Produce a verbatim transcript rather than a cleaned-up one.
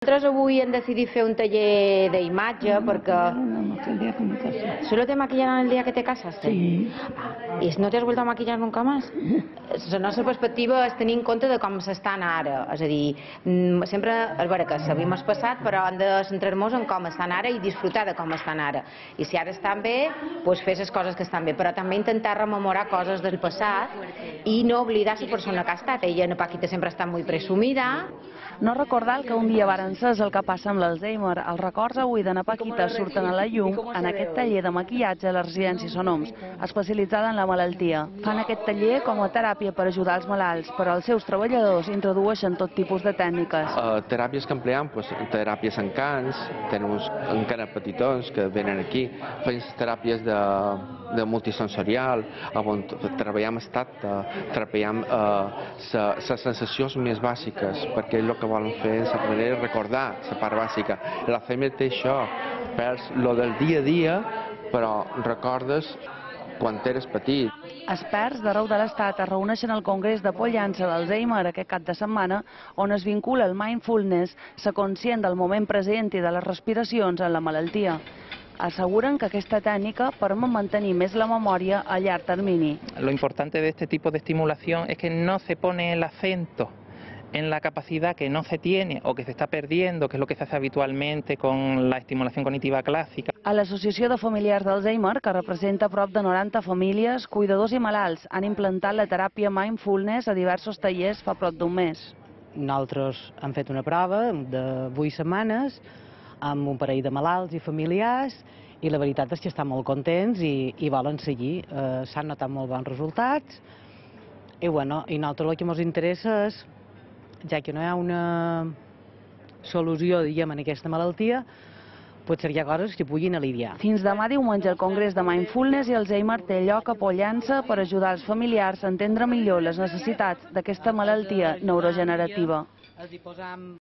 Nosaltres avui hem decidit fer un taller d'imatge perquè... ¿Solo te maquillan el día que te casaste? Sí. ¿Y no te has vuelto a maquillar nunca más? La nostra perspectiva és tenir en compte de com s'estan ara. És a dir, sempre és vera que sabem el passat, però hem de centrar-nos en com estan ara i disfrutar de com estan ara. I si ara estan bé, doncs fer les coses que estan bé, però també intentar rememorar coses del passat i no oblidar la persona que ha estat. Ella, la Paquita, sempre està molt presumida. No recordar el que un dia varen ser és el que passa amb l'Alzheimer. Els records avui de na Paquita surten a la llum en aquest taller de maquillatge a la residència Sonoms, especialitzada en la malaltia. Fan aquest taller com a teràpia per ajudar els malalts, però els seus treballadors introdueixen tot tipus de tècniques. Uh, teràpies que empleam, pues, teràpies en cans, tenim uns encara petitons que venen aquí, fem teràpies de, de multisensorial, on treballem el tacte, treballem les uh, sensacions més bàsiques, perquè el que volen fer és recordar la part bàsica. La feina té això, perds lo del dia a dia, però recordes quan eres petit. Experts d'arreu de l'Estat es reuneixen al Congrés de Pollença d'Alzheimer aquest cap de setmana, on es vincula el mindfulness, ser conscient del moment present i de les respiracions en la malaltia. Aseguren que aquesta tècnica permet mantenir més la memòria a llarg termini. Lo importante de este tipo de estimulación es que no se pone el acento en la capacidad que no se tiene o que se está perdiendo, que es lo que se hace habitualmente con la estimulación cognitiva clásica. A l'Associació de Familiars d'Alzheimer, que representa prop de noranta famílies, cuidadors i malalts han implantat la teràpia mindfulness a diversos tallers fa prop d'un mes. Nosaltres hem fet una prova de vuit setmanes amb un parell de malalts i familiars i la veritat és que estan molt contents i, i volen seguir. Eh, S'han notat molt bons resultats i, bueno, i nosaltres el que ens interessa és, ja que no hi ha una solució, diguem, en aquesta malaltia, potser hi ha coses que puguin aliviar. Fins demà diumenge el Congrés de Mindfulness i Alzheimer té lloc a Pollença per ajudar els familiars a entendre millor les necessitats d'aquesta malaltia neurogenerativa.